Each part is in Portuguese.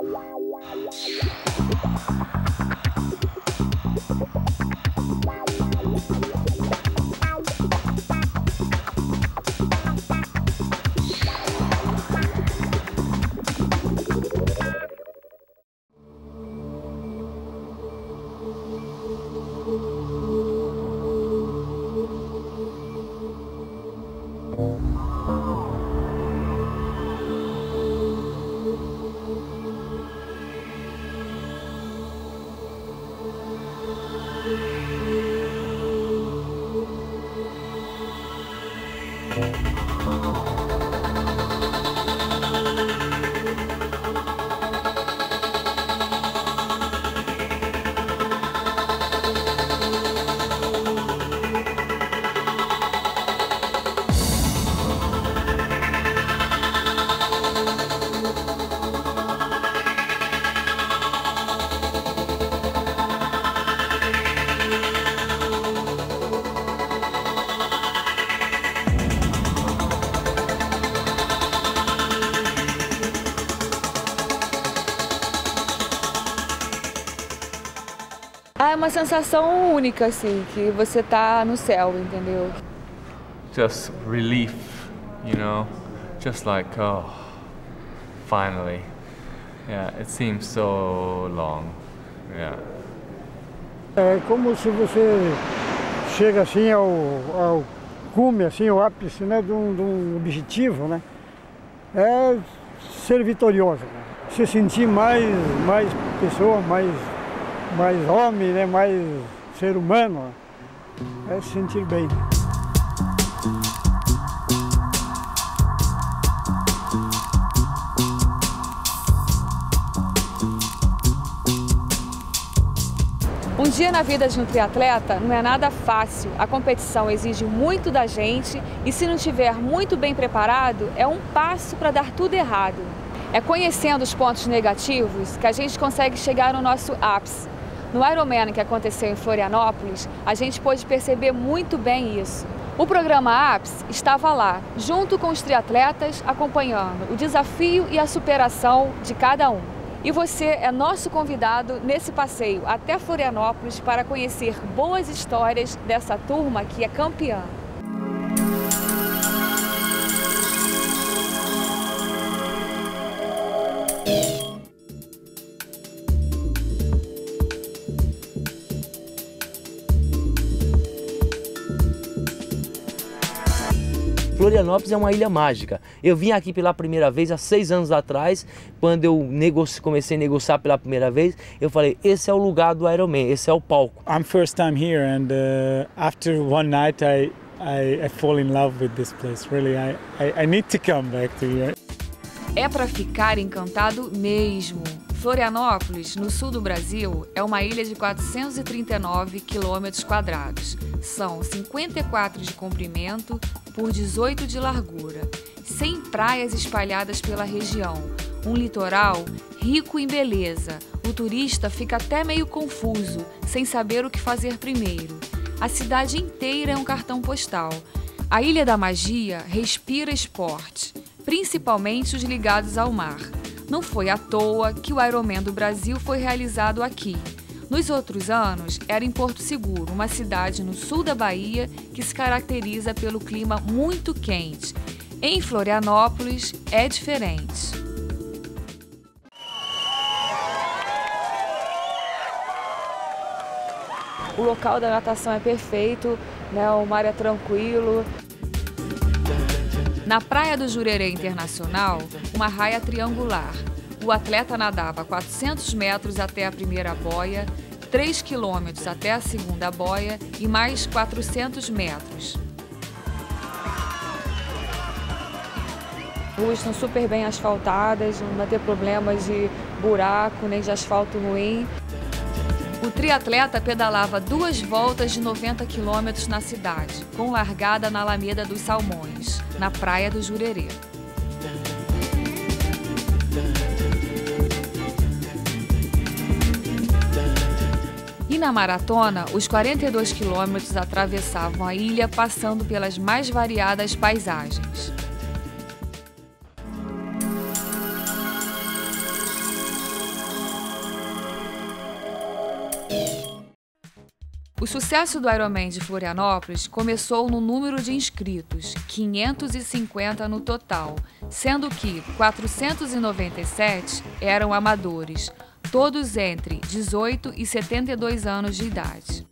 É uma sensação única, assim, que você tá no céu, entendeu? Just relief, you know, just like, oh, finally. Yeah, it seems so long, yeah. É como se você chega assim ao cume, assim, ao ápice, né, de um objetivo, né? É ser vitorioso, né? Se sentir mais pessoa, mais homem, né? Mais ser humano, é se sentir bem. Um dia na vida de um triatleta não é nada fácil. A competição exige muito da gente e se não estiver muito bem preparado, é um passo para dar tudo errado. É conhecendo os pontos negativos que a gente consegue chegar no nosso ápice. No Ironman que aconteceu em Florianópolis, a gente pôde perceber muito bem isso. O programa Ápice estava lá, junto com os triatletas, acompanhando o desafio e a superação de cada um. E você é nosso convidado nesse passeio até Florianópolis para conhecer boas histórias dessa turma que é campeã. Florianópolis é uma ilha mágica. Eu vim aqui pela primeira vez há 6 anos atrás, quando eu comecei a negociar pela primeira vez, eu falei, esse é o lugar do Ironman, esse é o palco. I'm first time here and after one night I fall in love with this place. Really, I need to come back to here. É para ficar encantado mesmo. Florianópolis, no sul do Brasil, é uma ilha de 439 quilômetros quadrados. São 54 de comprimento por 18 de largura. 100 praias espalhadas pela região. Um litoral rico em beleza. O turista fica até meio confuso, sem saber o que fazer primeiro. A cidade inteira é um cartão postal. A Ilha da Magia respira esporte, principalmente os ligados ao mar. Não foi à toa que o Ironman do Brasil foi realizado aqui. Nos outros anos, era em Porto Seguro, uma cidade no sul da Bahia que se caracteriza pelo clima muito quente. Em Florianópolis, é diferente. O local da natação é perfeito, né? O mar é tranquilo. Na Praia do Jurerê Internacional, uma raia triangular. O atleta nadava 400 metros até a primeira boia, 3 quilômetros até a segunda boia e mais 400 metros. Ruas estão super bem asfaltadas, não vai ter problemas de buraco nem de asfalto ruim. O triatleta pedalava 2 voltas de 90 quilômetros na cidade, com largada na Alameda dos Salmões, na Praia do Jurerê. E na maratona, os 42 quilômetros atravessavam a ilha passando pelas mais variadas paisagens. O sucesso do Ironman de Florianópolis começou no número de inscritos, 550 no total, sendo que 497 eram amadores, todos entre 18 e 72 anos de idade.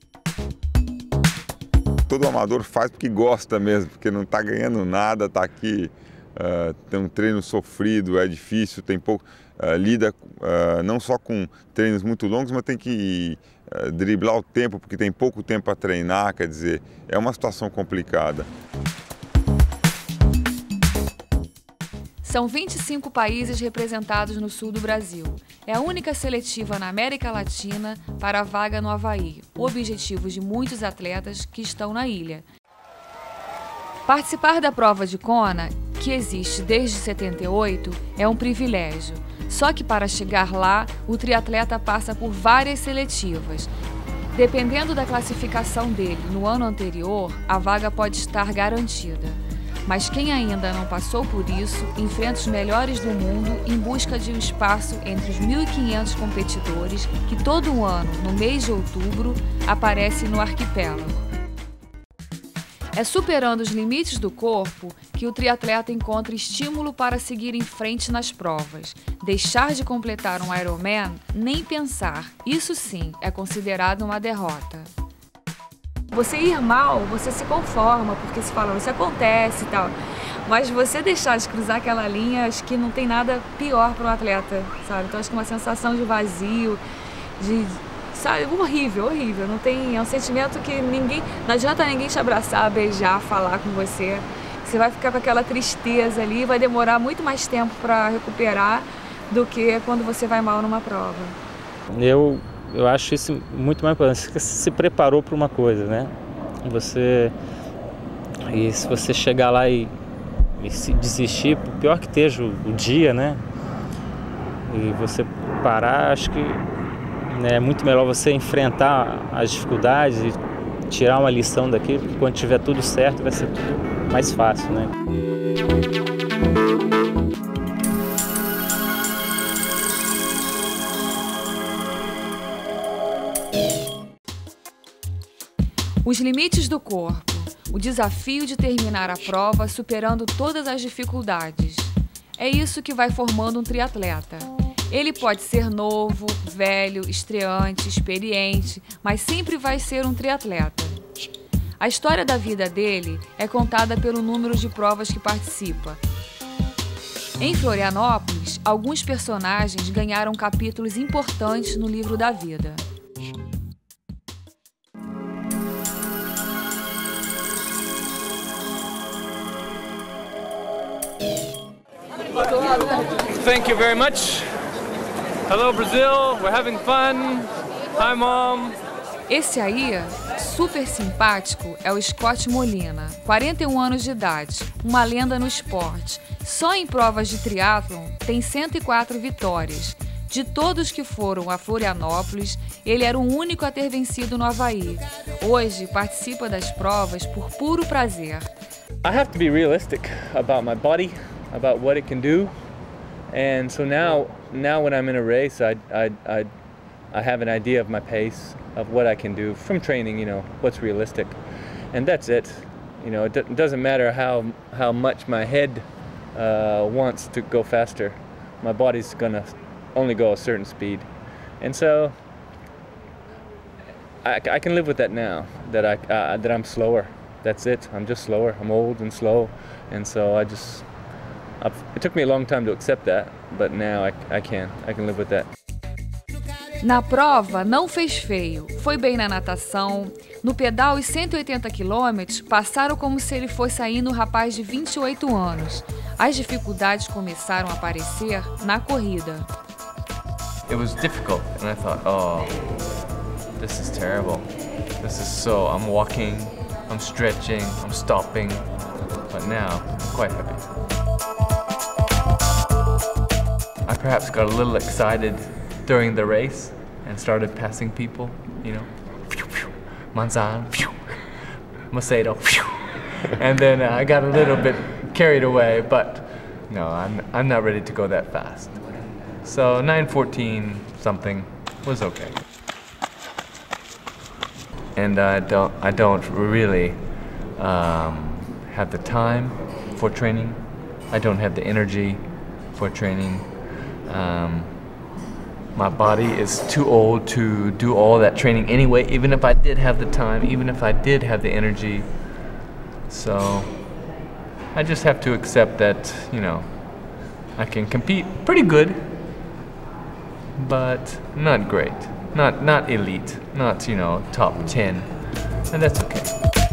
Todo amador faz porque gosta mesmo, porque não está ganhando nada, está aqui, tem um treino sofrido, é difícil, tem pouco, lida não só com treinos muito longos, mas tem que driblar o tempo, porque tem pouco tempo para treinar, quer dizer, é uma situação complicada. São 25 países representados no sul do Brasil. É a única seletiva na América Latina para a vaga no Havaí, o objetivo de muitos atletas que estão na ilha. Participar da prova de Kona, que existe desde 78, é um privilégio. Só que para chegar lá, o triatleta passa por várias seletivas. Dependendo da classificação dele no ano anterior, a vaga pode estar garantida. Mas quem ainda não passou por isso, enfrenta os melhores do mundo em busca de um espaço entre os 1.500 competidores que todo ano, no mês de outubro, aparecem no arquipélago. É superando os limites do corpo que o triatleta encontra estímulo para seguir em frente nas provas. Deixar de completar um Ironman, nem pensar, isso sim é considerado uma derrota. Você ir mal, você se conforma, porque se fala, isso acontece e tal. Mas você deixar de cruzar aquela linha, acho que não tem nada pior para um atleta, sabe? Então acho que uma sensação de vazio, sabe, horrível, horrível. Não tem, é um sentimento que não adianta ninguém te abraçar, beijar, falar com você. Você vai ficar com aquela tristeza ali, vai demorar muito mais tempo para recuperar do que quando você vai mal numa prova. Eu acho isso muito mais importante. Você se preparou para uma coisa, né? E se você chegar lá e se desistir, por pior que esteja o dia, né? E você parar, acho que é muito melhor você enfrentar as dificuldades e tirar uma lição daquilo, porque quando tiver tudo certo vai ser tudo mais fácil, né? Os limites do corpo, o desafio de terminar a prova superando todas as dificuldades. É isso que vai formando um triatleta. Ele pode ser novo, velho, estreante, experiente, mas sempre vai ser um triatleta. A história da vida dele é contada pelo número de provas que participa. Em Florianópolis, alguns personagens ganharam capítulos importantes no livro da vida. Thank you very much. Hello Brazil, we're having fun. Hi Mom. Esse aí, super simpático, é o Scott Molina, 41 anos de idade, uma lenda no esporte. Só em provas de triatlon tem 104 vitórias. De todos que foram a Florianópolis, ele era o único a ter vencido no Havaí. Hoje participa das provas por puro prazer. I have to be realistic about my body, about what it can do. And so now when I'm in a race, I have an idea of my pace, of what I can do from training, you know, what's realistic. And that's it. You know, it doesn't matter how much my head wants to go faster. My body's gonna only go a certain speed. And so I can live with that now, that I'm slower. That's it. I'm just slower. I'm old and slow. And so it took me a long time to accept that, but now I can live with that. Na prova, não fez feio, foi bem na natação. No pedal, os 180 quilômetros passaram como se ele fosse ainda um rapaz de 28 anos. As dificuldades começaram a aparecer na corrida. It was difficult, and I thought, oh, this is terrible. I'm walking, I'm stretching, I'm stopping, but now I'm quite happy. I perhaps got a little excited during the race and started passing people, you know, Manzan, Macedo, and then I got a little bit carried away, but no, I'm not ready to go that fast. So 9:14 something was okay. and I don't really have the time for training. I don't have the energy for training. My body is too old to do all that training anyway, even if I did have the time, even if I did have the energy. So I just have to accept that, you know, I can compete pretty good, but not great, not elite, not, you know, top 10, and that's okay.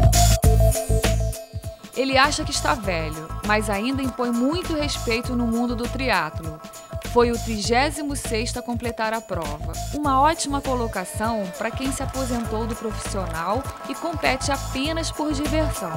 Ele acha que está velho, mas ainda impõe muito respeito no mundo do triatlo. Foi o 36º a completar a prova. Uma ótima colocação para quem se aposentou do profissional e compete apenas por diversão.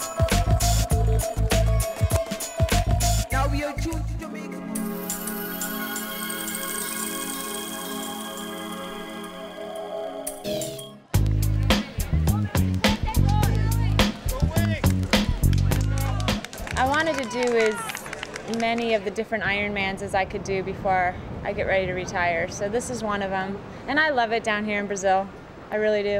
I wanted to do as many of the different Ironmans as I could do before I get ready to retire. So this is one of them. And I love it down here in Brazil. I really do.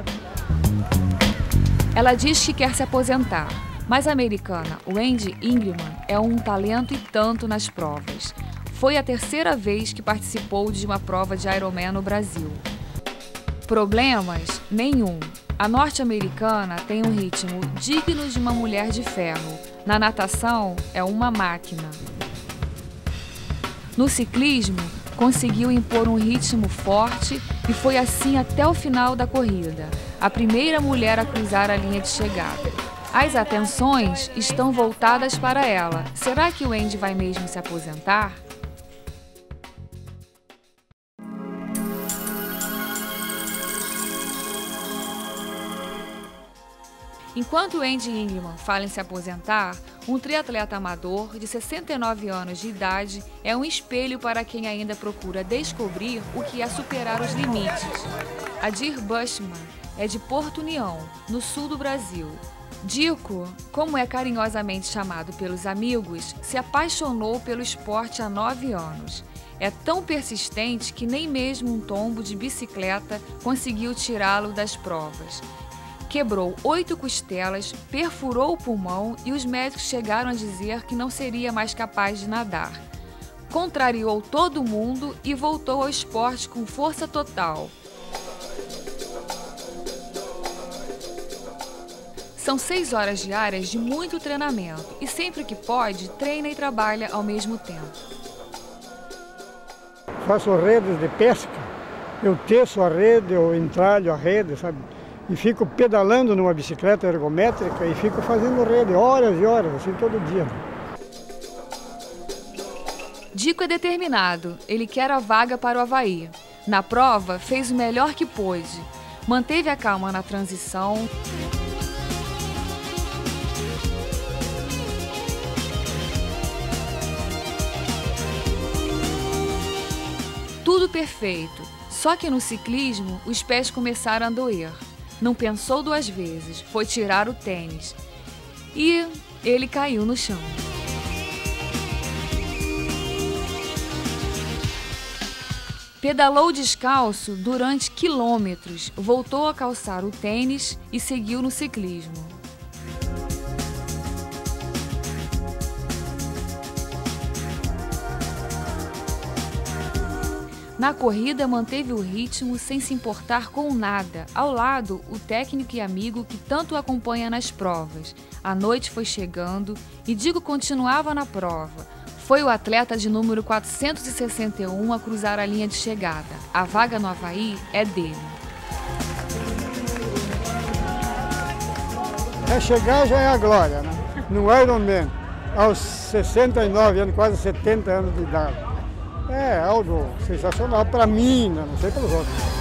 Ela diz que quer se aposentar, mas a americana Wendy Ingleman é um talento e tanto nas provas. Foi a terceira vez que participou de uma prova de Ironman no Brasil. Problemas? Nenhum. A norte-americana tem um ritmo digno de uma mulher de ferro. Na natação, é uma máquina. No ciclismo, conseguiu impor um ritmo forte e foi assim até o final da corrida, a primeira mulher a cruzar a linha de chegada. As atenções estão voltadas para ela. Será que o Wendy vai mesmo se aposentar? Enquanto Wendy Ingleman fala em se aposentar, um triatleta amador de 69 anos de idade é um espelho para quem ainda procura descobrir o que é superar os limites. Adir Bushman é de Porto União, no sul do Brasil. Dico, como é carinhosamente chamado pelos amigos, se apaixonou pelo esporte há 9 anos. É tão persistente que nem mesmo um tombo de bicicleta conseguiu tirá-lo das provas. Quebrou 8 costelas, perfurou o pulmão e os médicos chegaram a dizer que não seria mais capaz de nadar. Contrariou todo mundo e voltou ao esporte com força total. São 6 horas diárias de muito treinamento e sempre que pode, treina e trabalha ao mesmo tempo. Faço redes de pesca, eu teço a rede, eu entralho a rede, sabe? E fico pedalando numa bicicleta ergométrica e fico fazendo rede horas e horas, assim, todo dia. Dico é determinado, ele quer a vaga para o Havaí. Na prova, fez o melhor que pôde. Manteve a calma na transição. Tudo perfeito, só que no ciclismo os pés começaram a doer. Não pensou 2 vezes, foi tirar o tênis e ele caiu no chão. Pedalou descalço durante quilômetros, voltou a calçar o tênis e seguiu no ciclismo. Na corrida, manteve o ritmo sem se importar com nada. Ao lado, o técnico e amigo que tanto acompanha nas provas. A noite foi chegando e Dico continuava na prova. Foi o atleta de número 461 a cruzar a linha de chegada. A vaga no Havaí é dele. Chegar já é a glória, né? No Ironman, aos 69 anos, quase 70 anos de idade. É algo sensacional para mim, né? Não sei para os outros.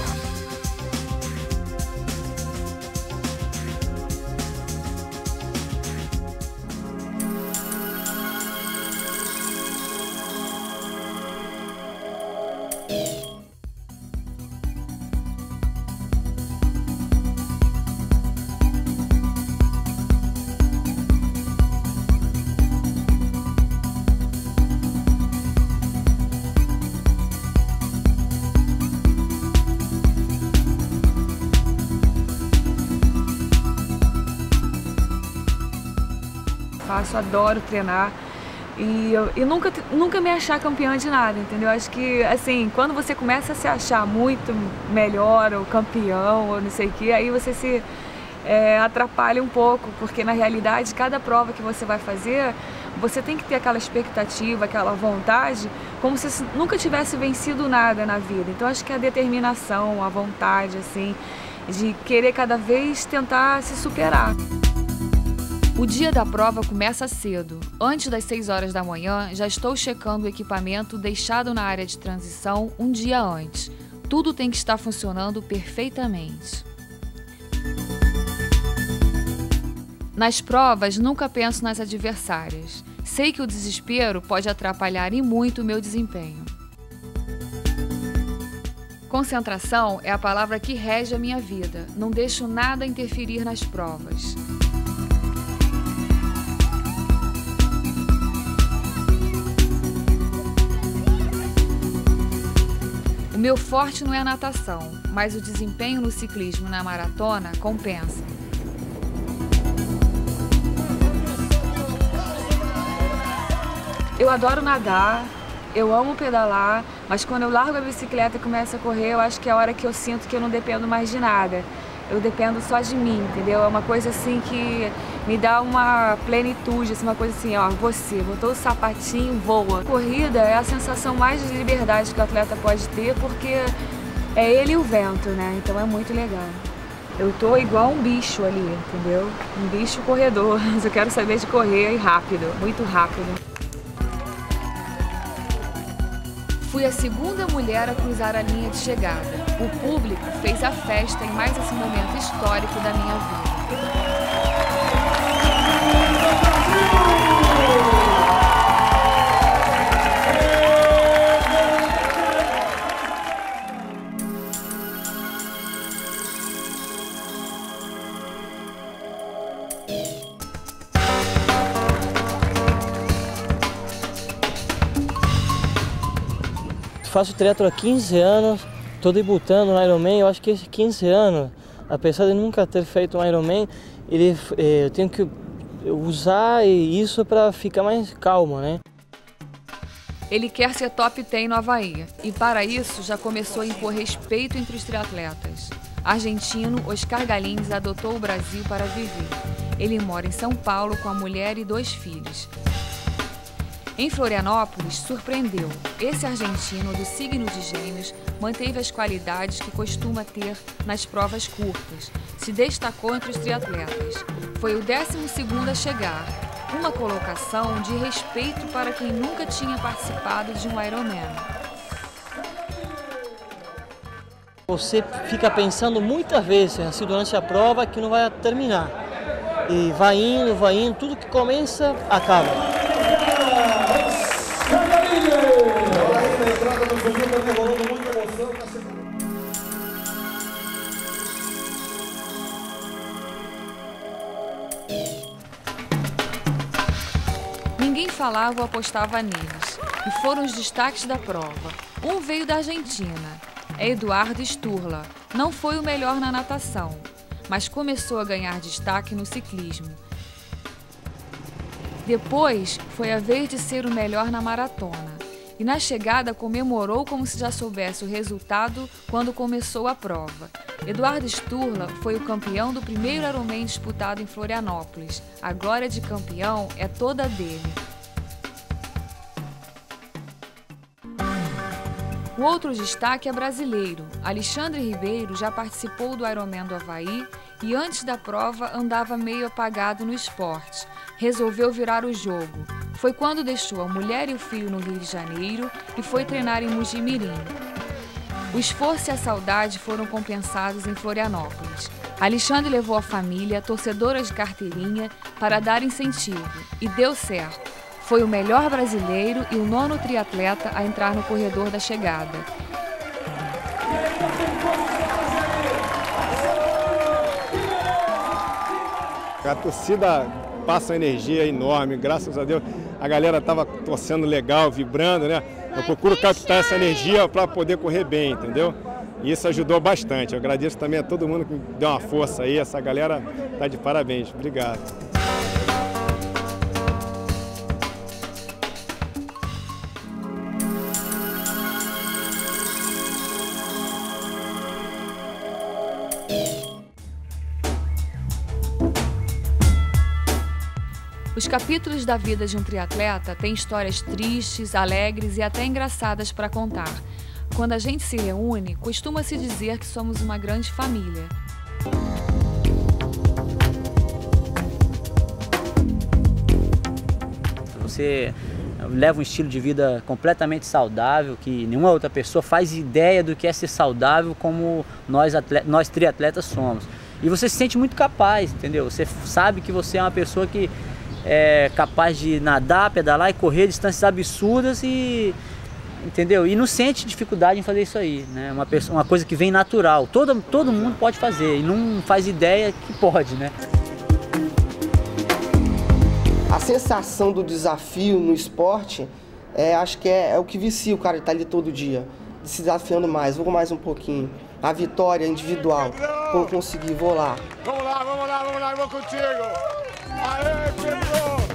faço, adoro treinar. E nunca me achar campeã de nada, entendeu? Acho que, assim, quando você começa a se achar muito melhor, ou campeão, ou não sei o que, aí você se atrapalha um pouco, porque na realidade, cada prova que você vai fazer, você tem que ter aquela expectativa, aquela vontade, como se nunca tivesse vencido nada na vida. Então acho que a determinação, a vontade, assim, de querer cada vez tentar se superar. O dia da prova começa cedo. Antes das 6 horas da manhã, já estou checando o equipamento deixado na área de transição um dia antes. Tudo tem que estar funcionando perfeitamente. Nas provas, nunca penso nas adversárias. Sei que o desespero pode atrapalhar e muito o meu desempenho. Concentração é a palavra que rege a minha vida. Não deixo nada interferir nas provas. O meu forte não é a natação, mas o desempenho no ciclismo e na maratona compensa. Eu adoro nadar, eu amo pedalar, mas quando eu largo a bicicleta e começo a correr, eu acho que é a hora que eu sinto que eu não dependo mais de nada. Eu dependo só de mim, entendeu? É uma coisa assim que me dá uma plenitude, assim, uma coisa assim, ó, você, botou o sapatinho, voa. Corrida é a sensação mais de liberdade que o atleta pode ter, porque é ele e o vento, né? Então é muito legal. Eu tô igual um bicho ali, entendeu? Um bicho corredor, mas eu quero saber de correr e rápido, muito rápido. Fui a segunda mulher a cruzar a linha de chegada. O público fez a festa em mais esse momento histórico da minha vida. Faço triatlo há 15 anos, estou debutando no Ironman. Eu acho que esses 15 anos, apesar de nunca ter feito um Ironman, eu tenho que usar isso para ficar mais calmo, né? Ele quer ser top 10 no Havaí e para isso já começou a impor respeito entre os triatletas. Argentino Oscar Galins adotou o Brasil para viver. Ele mora em São Paulo com a mulher e 2 filhos. Em Florianópolis, surpreendeu. Esse argentino do signo de Gêmeos manteve as qualidades que costuma ter nas provas curtas. Se destacou entre os triatletas. Foi o 12º a chegar. Uma colocação de respeito para quem nunca tinha participado de um Ironman. Você fica pensando muitas vezes, assim, durante a prova, que não vai terminar. E vai indo, tudo que começa, acaba. Ninguém falava ou apostava neles, e foram os destaques da prova. Um veio da Argentina, é Eduardo Sturla. Não foi o melhor na natação, mas começou a ganhar destaque no ciclismo. Depois, foi a vez de ser o melhor na maratona. E na chegada comemorou como se já soubesse o resultado quando começou a prova. Eduardo Sturla foi o campeão do primeiro Ironman disputado em Florianópolis. A glória de campeão é toda dele. O outro destaque é brasileiro. Alexandre Ribeiro já participou do Ironman do Havaí e antes da prova andava meio apagado no esporte. Resolveu virar o jogo. Foi quando deixou a mulher e o filho no Rio de Janeiro e foi treinar em Mojimirim. O esforço e a saudade foram compensados em Florianópolis. Alexandre levou a família, torcedoras de carteirinha, para dar incentivo. E deu certo. Foi o melhor brasileiro e o 9º triatleta a entrar no corredor da chegada. A torcida passa uma energia enorme, graças a Deus. A galera estava torcendo legal, vibrando, né? Eu procuro captar essa energia para poder correr bem, entendeu? E isso ajudou bastante. Eu agradeço também a todo mundo que deu uma força aí. Essa galera tá de parabéns. Obrigado. Os capítulos da vida de um triatleta têm histórias tristes, alegres e até engraçadas para contar. Quando a gente se reúne, costuma-se dizer que somos uma grande família. Você leva um estilo de vida completamente saudável, que nenhuma outra pessoa faz ideia do que é ser saudável como nós triatletas somos. E você se sente muito capaz, entendeu? Você sabe que você é uma pessoa que é capaz de nadar, pedalar e correr distâncias absurdas entendeu? E não sente dificuldade em fazer isso aí, né? Uma coisa que vem natural. Todo mundo pode fazer e não faz ideia que pode, né? A sensação do desafio no esporte, acho que é o que vicia o cara de estar ali todo dia, se desafiando mais, vou mais um pouquinho. A vitória individual, vou conseguir, vou lá. Vamos lá, vou contigo! Aê, Pedro!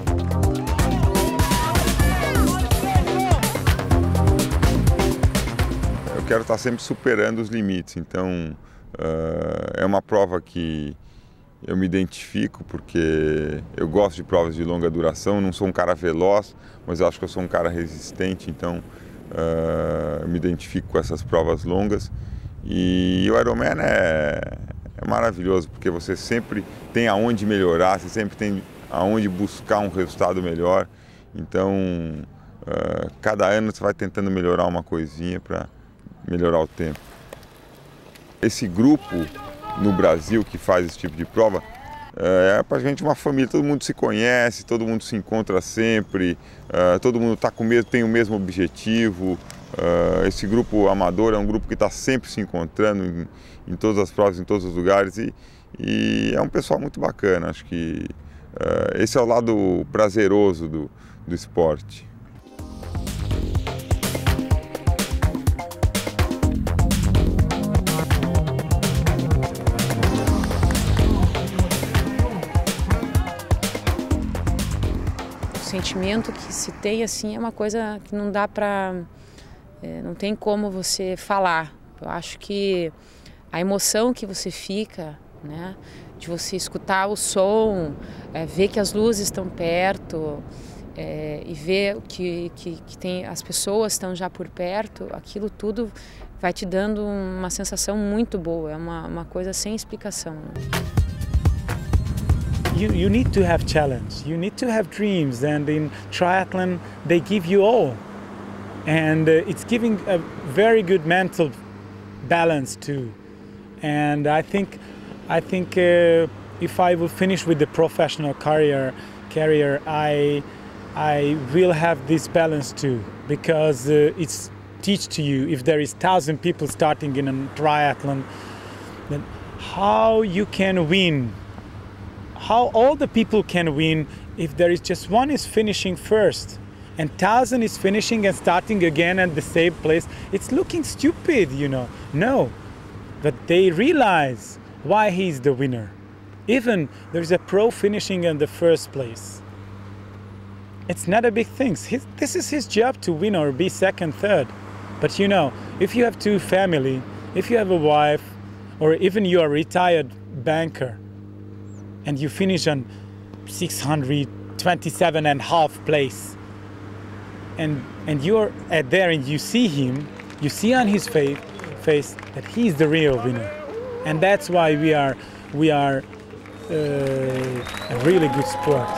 Eu quero estar sempre superando os limites, então é uma prova que eu me identifico porque eu gosto de provas de longa duração, não sou um cara veloz, mas eu acho que eu sou um cara resistente, então eu me identifico com essas provas longas. E o Ironman é maravilhoso, porque você sempre tem aonde melhorar, você sempre tem aonde buscar um resultado melhor. Então, cada ano você vai tentando melhorar uma coisinha para melhorar o tempo. Esse grupo no Brasil que faz esse tipo de prova é praticamente uma família, todo mundo se conhece, todo mundo se encontra sempre, todo mundo tem o mesmo objetivo. Esse grupo amador é um grupo que está sempre se encontrando em todas as provas, em todos os lugares e é um pessoal muito bacana. Acho que esse é o lado prazeroso do esporte. O sentimento que se tem assim é uma coisa que não dá para... não tem como você falar. Eu acho que a emoção que você fica, né, de você escutar o som, ver que as luzes estão perto e ver que as pessoas estão já por perto, aquilo tudo vai te dando uma sensação muito boa, é uma coisa sem explicação. You need to have challenge, you need to have dreams, and in triathlon they give you all. And it's giving a very good mental balance too. And I think if I will finish with the professional career, I will have this balance too, because it's teach to you if there is 1,000 people starting in a triathlon, then how you can win, how all the people can win if there is just one is finishing first. And 1,000 is finishing and starting again at the same place. It's looking stupid, you know. No, but they realize why he's the winner. Even there's a pro finishing in the first place. It's not a big thing. This is his job to win or be second, third. But you know, if you have two family, if you have a wife, or even you are a retired banker, and you finish on 627.5 place, and you're there and you see him, you see on his face that he's the real winner, and that's why we are a really good sport.